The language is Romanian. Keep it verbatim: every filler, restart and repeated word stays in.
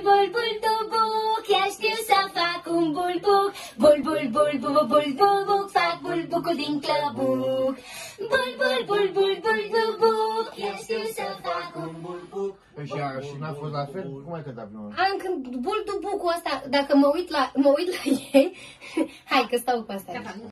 bul, bul, du, buc, chiar știu să fac un bulbuc. Bul, bul, bul, bul, bul, bul, buc, fac bulbucul din clăbuc. Bul, bul, bul, bul, bul, du, buc, chiar știu să fac un bulbuc. Păi și, a, și n-a fost la fel? Cum ai cântat prima? Am când bul, du, bucul ăsta, dacă mă uit la, mă uit la ei, hai că stau cu asta.